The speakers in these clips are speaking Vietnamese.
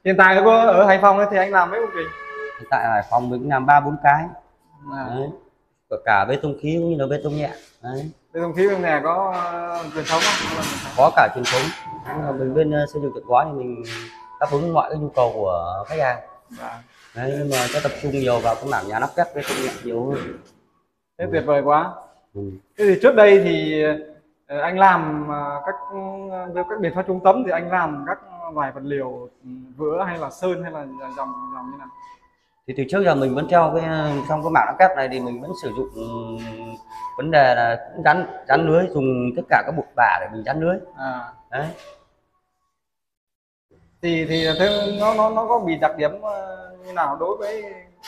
Hiện tại ở Hải Phòng thì anh làm mấy công trình? Hiện tại ở Hải Phòng mình cũng làm 3-4 cái. À. Đấy. Cả bê tông khí cũng như là bê tông nhẹ. Đấy. Bê tông khí bên này có truyền thống không? Có cả truyền thống. Nhưng mà mình bên xây dựng trọn gói thì mình đáp ứng mọi cái nhu cầu của khách hàng. À. Đấy, nhưng mà sẽ tập trung nhiều vào cái mảng nhà nắp ghép bê tông nhẹ nhiều hơn. Thế tuyệt vời quá. Ừ. Thế thì trước đây thì anh làm các biện pháp chống tấm thì anh làm các loại vật liệu vữa hay là sơn hay là dòng dòng như nào? Thì từ trước giờ mình vẫn theo cái trong cái mảng nắp ghép này thì mình vẫn sử dụng vấn đề là dán lưới, dùng tất cả các bột bả để mình dán lưới. À. Đấy. Thì thế nó có bị đặc điểm như nào đối với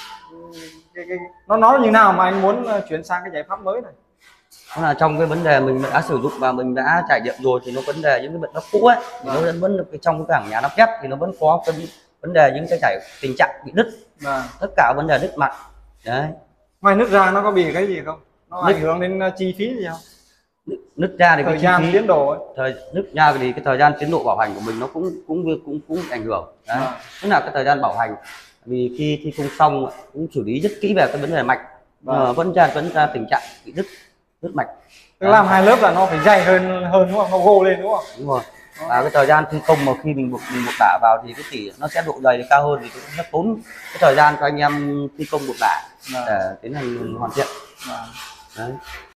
nó như nào mà anh muốn chuyển sang cái giải pháp mới này? Đó là trong cái vấn đề mình đã sử dụng và mình đã trải nghiệm rồi thì nó vấn đề những cái bệnh nó cũ ấy thì nó vẫn trong cái mảng nhà nắp ghép thì nó vẫn có cái vấn đề những cái tình trạng bị nứt, tất cả vấn đề nứt mặt. Đấy. Ngoài nứt ra nó có bị cái gì không? Nó ảnh hưởng đến chi phí gì không? Nứt ra thì thời gian tiến độ ấy. Nứt ra thì cái thời gian tiến độ bảo hành của mình nó cũng ảnh hưởng. Đấy. Tức là cái thời gian bảo hành vì khi thi công xong cũng xử lý rất kỹ về cái vấn đề mạch, vẫn ra tình trạng bị nứt mạch. Tức làm hai lớp là nó phải dày hơn đúng không? Nó gồ lên đúng không? Đúng rồi. Và cái thời gian thi công mà khi mình buộc bả vào thì cái tỉ nó sẽ độ dày cao hơn thì nó tốn cái thời gian cho anh em thi công buộc bả để tiến hành hoàn thiện. Đấy.